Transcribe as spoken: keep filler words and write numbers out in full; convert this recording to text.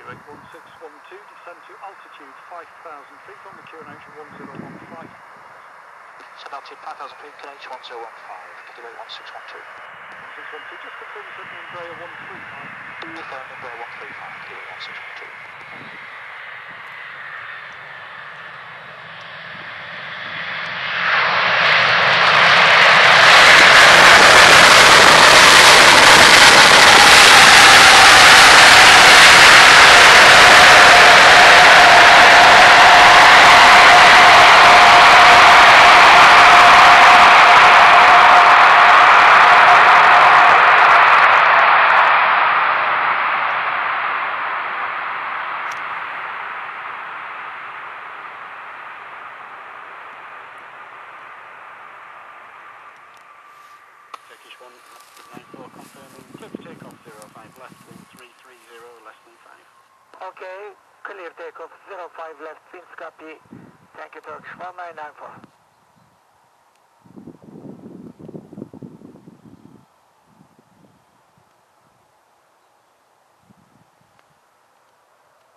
Emirates one six one two, descend to altitude five thousand feet on the Q N H one zero one five. Descend altitude five thousand feet, Q N H one zero one five, Kilo one six one two. one six one two, just confirm you said Embraer one three five. Confirm Embraer one three five, Kilo one six one two. Turkish one nine four confirming, clear for takeoff zero five left, wind three three zero, less than five. Okay, clear takeoff zero five left, winds copy. Thank you, Turkish one nine nine four.